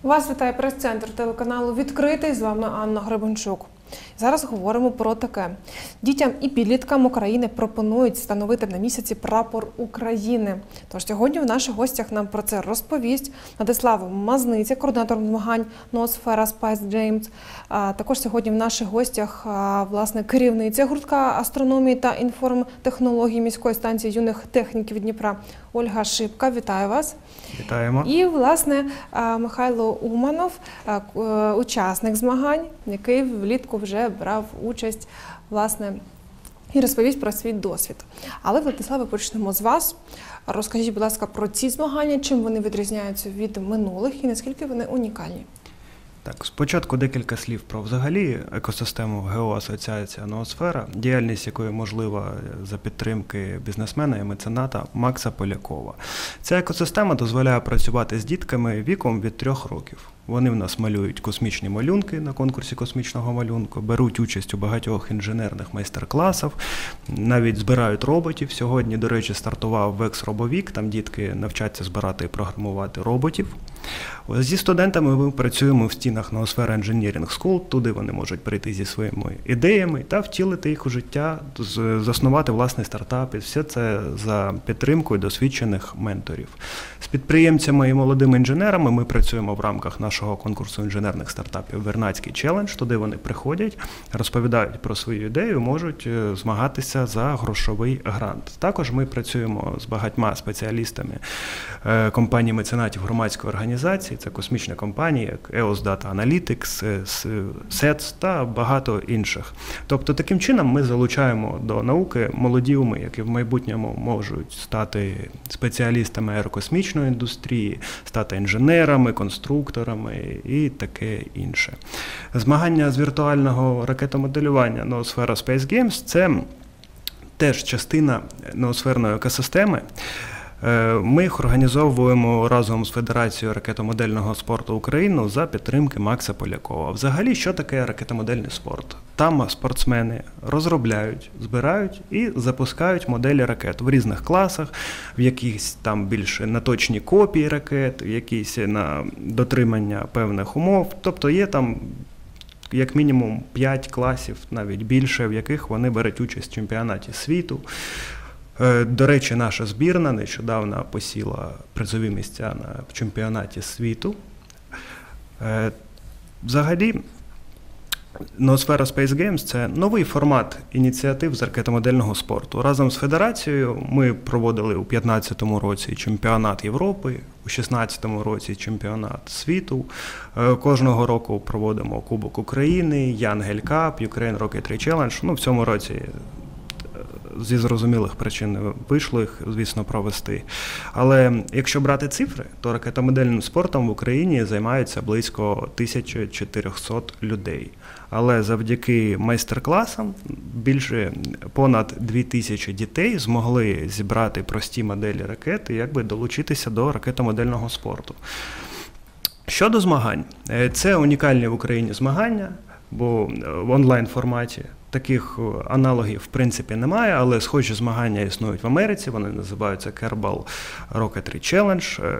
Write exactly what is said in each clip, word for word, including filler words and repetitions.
Вас вітає прес-центр телеканалу «Відкритий». З вами Анна Гребенчук. Зараз говоримо про таке. Дітям і підліткам України пропонують встановити на місяці прапор України. Тож сьогодні в наших гостях нам про це розповість Владислав Мазниця, координатор змагань «Ноосфера Space Games». Також сьогодні в наших гостях власне керівниця гуртка астрономії та інформтехнології міської станції юних техніків Дніпра Ольга Шипка. Вітаю вас. Вітаємо. І, власне, Михайло Уманов, учасник змагань, який влітку вже брав участь, власне, і розповість про свій досвід. Але, Владиславе, почнемо з вас. Розкажіть, будь ласка, про ці змагання, чим вони відрізняються від минулих і наскільки вони унікальні? Так, спочатку декілька слів про взагалі екосистему Геоасоціація «Ноосфера», діяльність якої можлива за підтримки бізнесмена і мецената Макса Полякова. Ця екосистема дозволяє працювати з дітками віком від трьох років. Вони в нас малюють космічні малюнки на конкурсі космічного малюнку, беруть участь у багатьох інженерних майстер-класах, навіть збирають роботів. Сьогодні, до речі, стартував Векс-робовік, там дітки навчаться збирати і програмувати роботів. Зі студентами ми працюємо в стінах Ноосфера Engineering School, туди вони можуть прийти зі своїми ідеями та втілити їх у життя, заснувати власний стартап. І все це за підтримкою досвідчених менторів. З підприємцями і молодими інженерами ми працюємо в рамках нашого конкурсу інженерних стартапів «Вернадський челендж». Туди вони приходять, розповідають про свою ідею, можуть змагатися за грошовий грант. Також ми працюємо з багатьма спеціалістами компанії меценатів громадської організації, це космічні компанії, як і о ес Data Analytics, сетс та багато інших. Тобто таким чином ми залучаємо до науки молоді уми, які в майбутньому можуть стати спеціалістами аерокосмічної індустрії, стати інженерами, конструкторами і таке інше. Змагання з віртуального ракетомоделювання «Ноосфера Space Games» – це теж частина ноосферної екосистеми. Ми їх організовуємо разом з Федерацією ракетомодельного спорту України за підтримки Макса Полякова. Взагалі, що таке ракетомодельний спорт? Там спортсмени розробляють, збирають і запускають моделі ракет в різних класах, в якісь там більше на точні копії ракет, в якісь на дотримання певних умов. Тобто є там як мінімум п'ять класів, навіть більше, в яких вони беруть участь в чемпіонаті світу. До речі, наша збірна нещодавно посіла призові місця на чемпіонаті світу. Взагалі, Ноосфера Space Games – це новий формат ініціатив з ракетомодельного спорту. Разом з Федерацією ми проводили у дві тисячі п'ятнадцятому році чемпіонат Європи, у дві тисячі шістнадцятому році чемпіонат світу. Кожного року проводимо Кубок України, Янгель Кап, Ukraine Rocketry Challenge. Ну, в цьому році зі зрозумілих причин не вийшло їх, звісно, провести. Але якщо брати цифри, то ракетомодельним спортом в Україні займаються близько тисяча чотириста людей. Але завдяки майстер-класам більше понад дві тисячі дітей змогли зібрати прості моделі ракет і якби долучитися до ракетомодельного спорту. Щодо змагань, це унікальні в Україні змагання, бо в онлайн-форматі. Таких аналогів, в принципі, немає, але схожі змагання існують в Америці, вони називаються Kerbal Rocketry Challenge.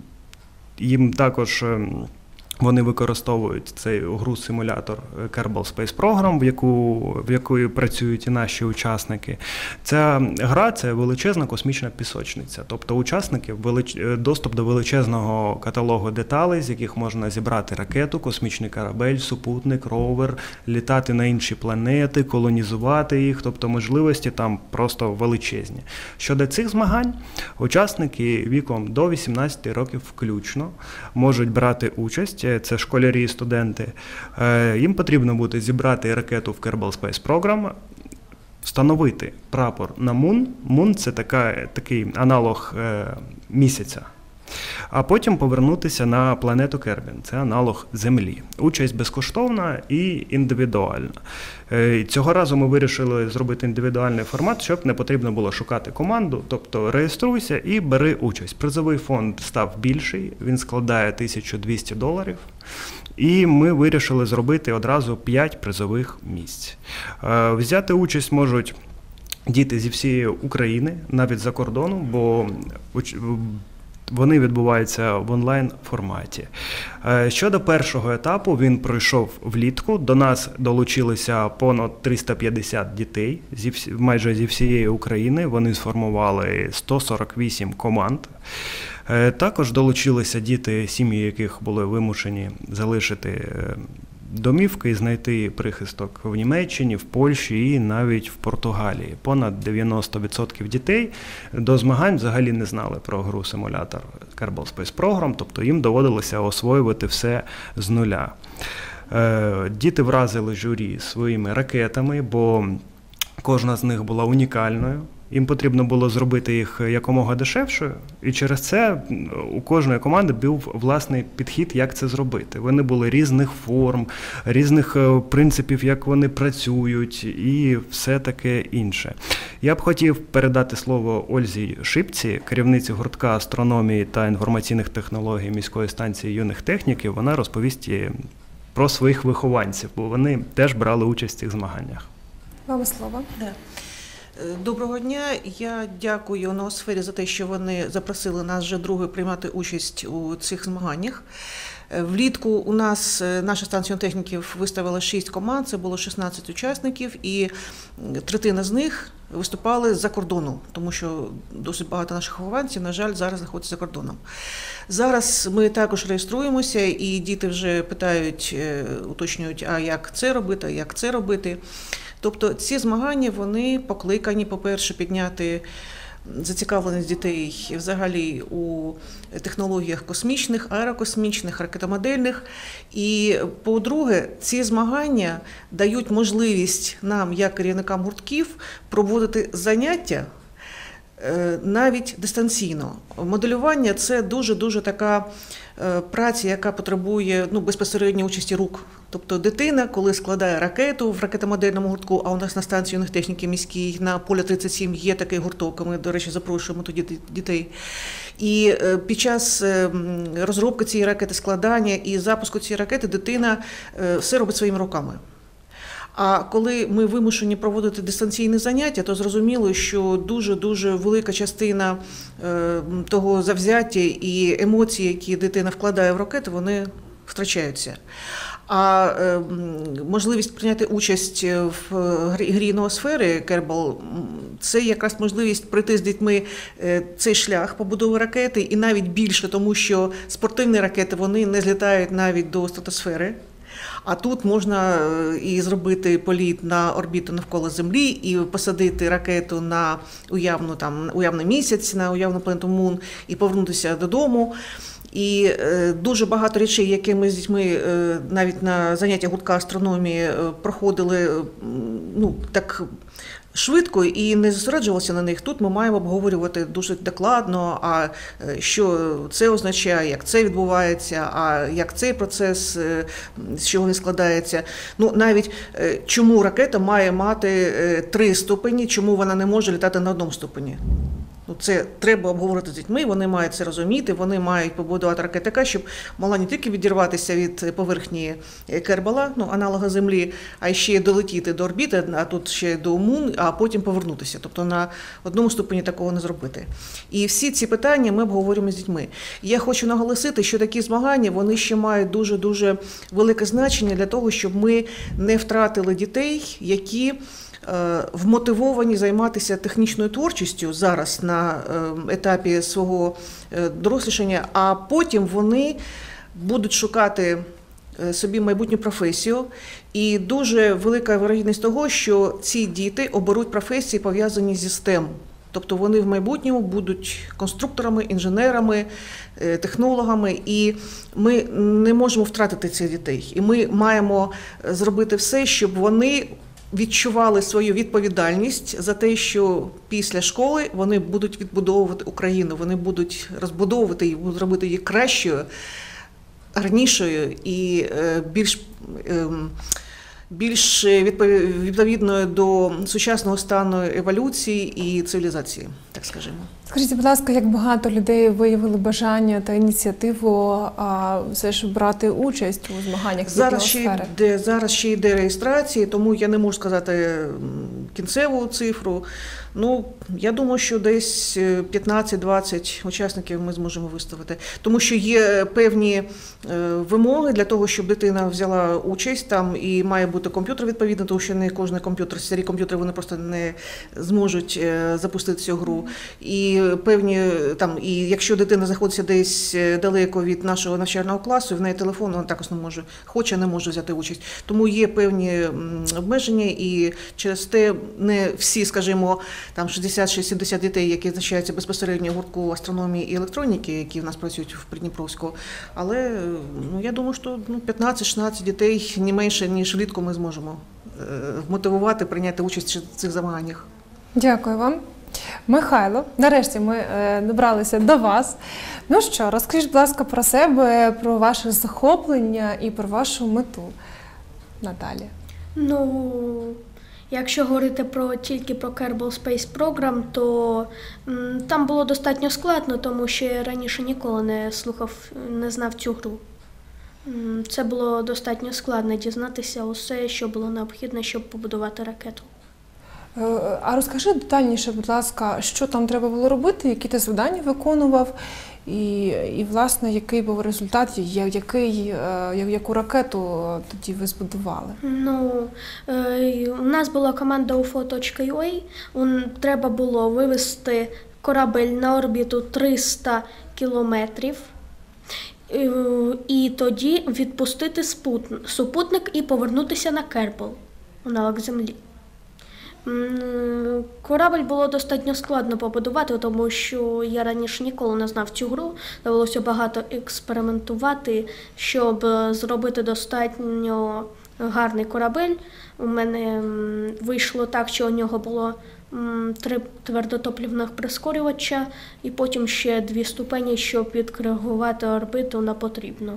Їм також вони використовують цей гру-симулятор Kerbal Space Program, в яку, в якої працюють і наші учасники. Ця гра – це величезна космічна пісочниця. Тобто учасники велич... доступ до величезного каталогу деталей, з яких можна зібрати ракету, космічний корабель, супутник, ровер, літати на інші планети, колонізувати їх. Тобто можливості там просто величезні. Щодо цих змагань, учасники віком до вісімнадцяти років включно можуть брати участь. Це школярі і студенти. Їм потрібно буде зібрати ракету в Kerbal Space Program, встановити прапор на Мун. Мун – це така, такий аналог місяця. А потім повернутися на планету Кербін. Це аналог Землі. Участь безкоштовна і індивідуальна. Цього разу ми вирішили зробити індивідуальний формат, щоб не потрібно було шукати команду. Тобто реєструйся і бери участь. Призовий фонд став більший, він складає тисячу двісті доларів. І ми вирішили зробити одразу п'ять призових місць. Взяти участь можуть діти зі всієї України, навіть за кордону, бо вони відбуваються в онлайн-форматі. Щодо першого етапу, він пройшов влітку. До нас долучилися понад триста п'ятдесят дітей зі всі, майже зі всієї України. Вони сформували сто сорок вісім команд. Також долучилися діти, сім'ї яких були вимушені залишити домівки і знайти прихисток в Німеччині, в Польщі і навіть в Португалії. Понад дев'яносто відсотків дітей до змагань взагалі не знали про гру-симулятор Kerbal Space Program, тобто їм доводилося освоювати все з нуля. Діти вразили журі своїми ракетами, бо кожна з них була унікальною. Їм потрібно було зробити їх якомога дешевшою, і через це у кожної команди був власний підхід, як це зробити. Вони були різних форм, різних принципів, як вони працюють і все таке інше. Я б хотів передати слово Ользі Шипці, керівниці гуртка астрономії та інформаційних технологій міської станції юних техніків. Вона розповість про своїх вихованців, бо вони теж брали участь в цих змаганнях. Вам слово. Да. Доброго дня. Я дякую Ноосфері за те, що вони запросили нас вже друге приймати участь у цих змаганнях. Влітку у нас наша станція техніків виставила шість команд, це було шістнадцять учасників, і третина з них виступали з-за кордону, тому що досить багато наших вихованців, на жаль, зараз знаходяться за кордоном. Зараз ми також реєструємося, і діти вже питають, уточнюють, а як це робити, а як це робити. Тобто ці змагання, вони покликані, по-перше, підняти зацікавленість дітей взагалі у технологіях космічних, аерокосмічних, ракетомодельних. І, по-друге, ці змагання дають можливість нам, як керівникам гуртків, проводити заняття навіть дистанційно. Моделювання – це дуже-дуже така праця, яка потребує ну, безпосередньо участі рук. Тобто дитина, коли складає ракету в ракетомодельному гуртку, а у нас на станції юних техніків міській на Полі тридцять сім є такий гурток, ми, до речі, запрошуємо тоді дітей. І під час розробки цієї ракети, складання і запуску цієї ракети дитина все робить своїми руками. А коли ми вимушені проводити дистанційні заняття, то зрозуміло, що дуже-дуже велика частина того завзяття і емоцій, які дитина вкладає в ракету, вони втрачаються. А е, можливість прийняти участь в грі Ноосфери Kerbal – це якраз можливість пройти з дітьми цей шлях побудови ракети, і навіть більше, тому що спортивні ракети, вони не злітають навіть до стратосфери. А тут можна і зробити політ на орбіту навколо Землі, і посадити ракету на уявну, там, уявний місяць, на уявну планету Мун, і повернутися додому. І е, дуже багато речей, які ми з дітьми е, навіть на заняттях гуртка астрономії е, проходили е, ну, так швидко і не зосереджувалися на них. Тут ми маємо обговорювати дуже докладно, а що це означає, як це відбувається, а як цей процес, з чого він складається. Ну, навіть чому ракета має мати три ступені, чому вона не може літати на одному ступені. Це треба обговорити з дітьми, вони мають це розуміти, вони мають побудувати ракету така, щоб могла не тільки відірватися від поверхні Кербала, ну, аналога Землі, а ще й долетіти до орбіти, а тут ще до Мун, а потім повернутися. Тобто на одному ступені такого не зробити. І всі ці питання ми обговорюємо з дітьми. Я хочу наголосити, що такі змагання, вони ще мають дуже-дуже велике значення для того, щоб ми не втратили дітей, які вмотивовані займатися технічною творчістю зараз на етапі свого дорослішання, а потім вони будуть шукати собі майбутню професію. І дуже велика вірогідність того, що ці діти оберуть професії, пов'язані зі стем. Тобто вони в майбутньому будуть конструкторами, інженерами, технологами, і ми не можемо втратити цих дітей. І ми маємо зробити все, щоб вони відчували свою відповідальність за те, що після школи вони будуть відбудовувати Україну, вони будуть розбудовувати її, будуть робити її кращою, гарнішою і більш, більш відповідною до сучасного стану еволюції і цивілізації, так скажімо. Скажіть, будь ласка, як багато людей виявили бажання та ініціативу а, все ж брати участь у змаганнях з зараз ще йде, зараз ще йде реєстрація, тому я не можу сказати кінцеву цифру. Ну, я думаю, що десь п'ятнадцять-двадцять учасників ми зможемо виставити. Тому що є певні вимоги для того, щоб дитина взяла участь, там і має бути комп'ютер відповідно, тому що не кожен комп'ютер, старі комп'ютери, вони просто не зможуть запустити цю гру. І певні, там, і якщо дитина знаходиться десь далеко від нашого навчального класу, в неї телефон, вона також не може, хоче, не може взяти участь. Тому є певні обмеження, і через те не всі, скажімо, там шістдесят-сімдесят дітей, які навчаються безпосередньо в гуртку астрономії і електроніки, які в нас працюють в Придніпровську. Але ну, я думаю, що ну, п'ятнадцять-шістнадцять дітей, не менше, ніж влітку, ми зможемо е, мотивувати, прийняти участь в цих змаганнях. Дякую вам. Михайло, нарешті ми е, добралися до вас. Ну що, розкажіть, будь ласка, про себе, про ваше захоплення і про вашу мету. Наталія. Ну, якщо говорити про, тільки про Kerbal Space Program, то м, там було достатньо складно, тому що я раніше ніколи не слухав, не знав цю гру. М, це було достатньо складно дізнатися усе, що було необхідно, щоб побудувати ракету. А розкажи детальніше, будь ласка, що там треба було робити, які ти завдання виконував, і, і власне, який був результат, який, яку ракету тоді ви збудували? Ну, у нас була команда у еф о точка ю а, треба було вивести корабель на орбіту триста кілометрів, і тоді відпустити супутник і повернутися на Кербл, аналог Землі. Корабель було достатньо складно побудувати, тому що я раніше ніколи не знав цю гру. Довелося багато експериментувати, щоб зробити достатньо гарний корабель. У мене вийшло так, що у нього було три твердотоплівних прискорювача і потім ще дві ступені, щоб відкоригувати орбиту на потрібну.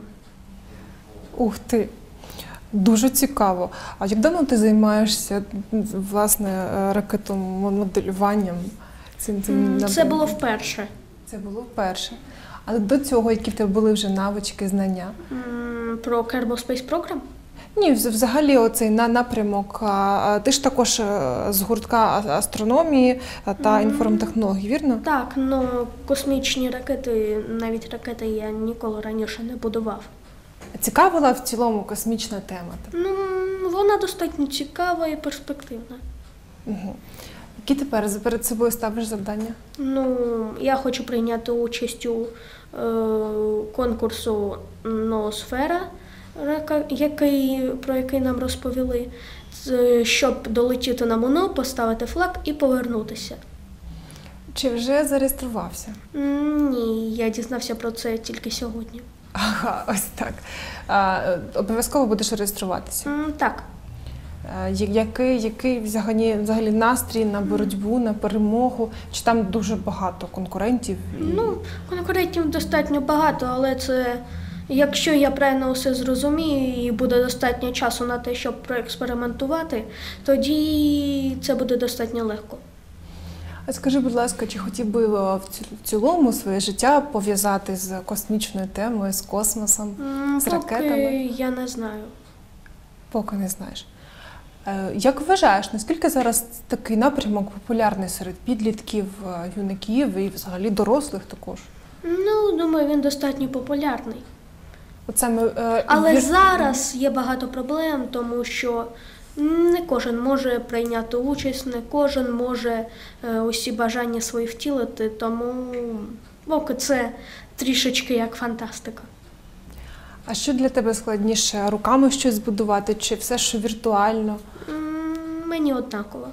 Ух ти! Дуже цікаво. А як давно ти займаєшся, власне, ракетомоделюванням? Цим, цим Це було вперше. Це було вперше. А до цього, які в тебе були вже навички, знання? Про Kerbal Space Program? Ні, взагалі оцей напрямок. Ти ж також з гуртка астрономії та інформтехнології, вірно? Так, але космічні ракети, навіть ракети я ніколи раніше не будував. Цікавила в цілому космічна тема? Ну, вона достатньо цікава і перспективна. Угу. Які тепер перед собою ставиш завдання? Ну, я хочу прийняти участь у е, конкурсу «Ноосфера», який, про який нам розповіли, щоб долетіти на Луну, поставити флаг і повернутися. Чи вже зареєструвався? Ні, я дізнався про це тільки сьогодні. Ага, ось так. А, обов'язково будеш реєструватися? Mm, так. А, який, який взагалі, взагалі настрій на боротьбу, на перемогу? Чи там дуже багато конкурентів? І... Ну, конкурентів достатньо багато, але це, якщо я правильно все зрозумію і буде достатньо часу на те, щоб проекспериментувати, тоді це буде достатньо легко. А скажи, будь ласка, чи хотів би в цілому своє життя пов'язати з космічною темою, з космосом, mm, з ракетами? Поки я не знаю. Поки не знаєш. Як вважаєш, наскільки зараз такий напрямок популярний серед підлітків, юнаків і взагалі дорослих також? Ну, думаю, він достатньо популярний. От саме, е, Але вір... зараз є багато проблем, тому що не кожен може прийняти участь, не кожен може е, усі бажання свої втілити, тому поки це трішечки як фантастика. А що для тебе складніше? Руками щось збудувати чи все, що віртуально? М, Мені однаково.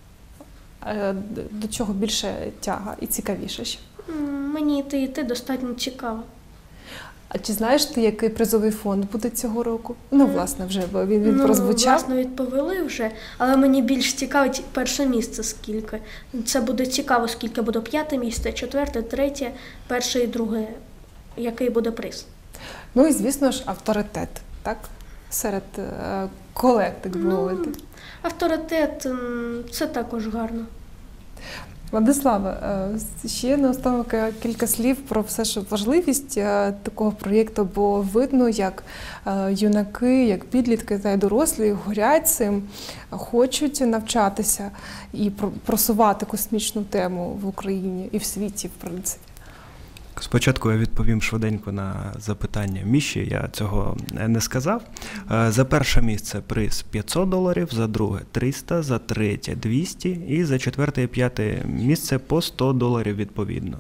А до чого більше тяга і цікавіше ще? М, Мені йти, йти достатньо цікаво. А чи знаєш ти, який призовий фонд буде цього року? Ну, власне, вже він, він ну, прозвучав. Власне, відповіли вже, але мені більш цікавить перше місце скільки. Це буде цікаво, скільки буде п'яте місце, четверте, третє, перше і друге. Який буде приз? Ну і, звісно ж, авторитет, так? Серед е, колег, так би мовити. Ну, авторитет – це також гарно. Владиславе, е, ще наостанок кілька слів про все ж важливість е, такого проєкту, бо видно, як е, юнаки, як підлітки та й дорослі горять цим, хочуть навчатися і про- просувати космічну тему в Україні і в світі, в принципі. Спочатку я відповім швиденько на запитання Міші, я цього не сказав. Е, За перше місце приз п'ятсот доларів, за друге триста, за третє двісті і за четверте і п'яте місце по сто доларів відповідно.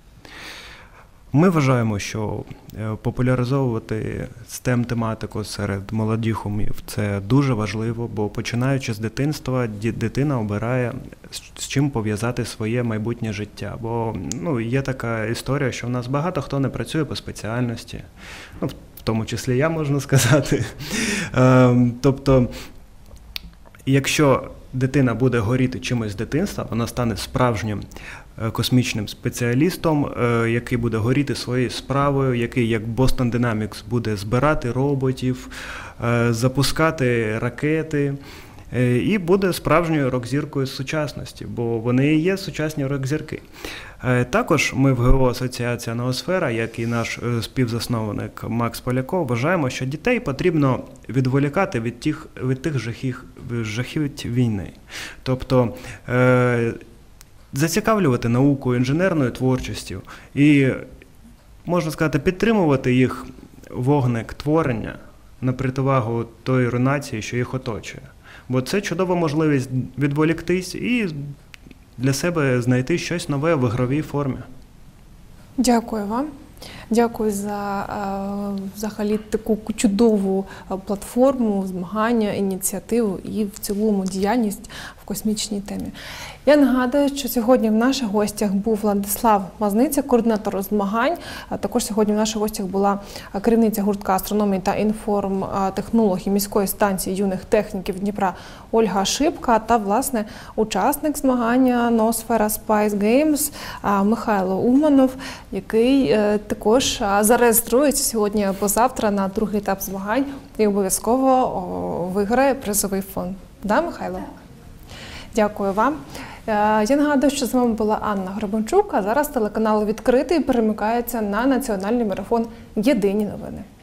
Ми вважаємо, що е, популяризовувати стем-тематику серед молодих умів – це дуже важливо, бо починаючи з дитинства, ді- дитина обирає, з- з чим пов'язати своє майбутнє життя. Бо ну, є така історія, що в нас багато хто не працює по спеціальності, ну, в тому числі я, можна сказати. Ем, Тобто, якщо дитина буде горіти чимось з дитинства, вона стане справжнім е, космічним спеціалістом, е, який буде горіти своєю справою, який, як Boston Dynamics, буде збирати роботів, е, запускати ракети, е, і буде справжньою рок-зіркою сучасності, бо вони і є сучасні рок-зірки. Е, Також ми в ГО Асоціація Ноосфера, як і наш е, співзасновник Макс Поляков, вважаємо, що дітей потрібно відволікати від тих, від тих жахів, жахіть війни. Тобто е, зацікавлювати наукою, інженерною творчістю і, можна сказати, підтримувати їх вогник творення на противагу тої руйнації, що їх оточує. Бо це чудова можливість відволіктись і для себе знайти щось нове в ігровій формі. Дякую вам. Дякую за е, взагалі таку чудову е, платформу, змагання, ініціативу і в цілому діяльність в космічній темі. Я нагадую, що сьогодні в наших гостях був Владислав Мазниця, координатор змагань. А також сьогодні в наших гостях була керівниця гуртка астрономії та інформтехнології міської станції юних техніків Дніпра Ольга Шипка та, власне, учасник змагання Ноосфера Space Games Михайло Уманов, який е, також зареєструється сьогодні або завтра на другий етап змагань і обов'язково о, виграє призовий фонд. Да, Михайло? Так. Дякую вам. Е, Я нагадую, що з вами була Анна Гребенчук, а зараз телеканал «Відкритий» перемикається на національний марафон «Єдині новини».